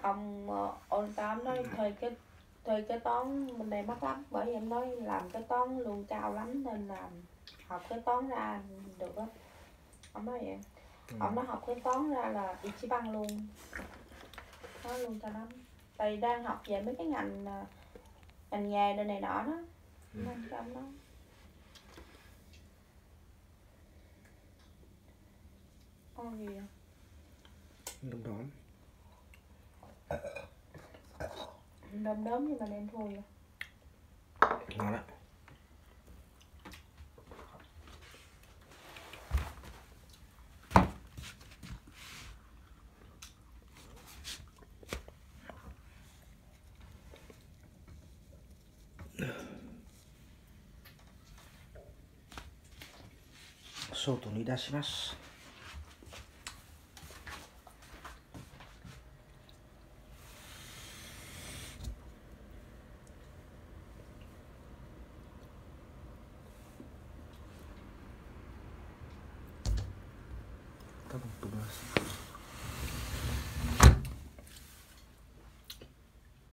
ông ôn tám nói thuê kế toán bên đây mắc lắm, bởi vì em nói làm kế toán lương cao lắm nên là học kế toán ra được á. Ông nói vậy. Ông nói học kế toán ra là Ichiban luôn, nói luôn cho lắm. Tại đang học về mấy cái ngành nghề đây này nọ đó, nên cho ông nói. Con gì vậy? Đom đóm. Đom đóm nhưng mà đen thui vậy. Ngon đó. Soto ni dashimasu. Tá bom, tudo assim.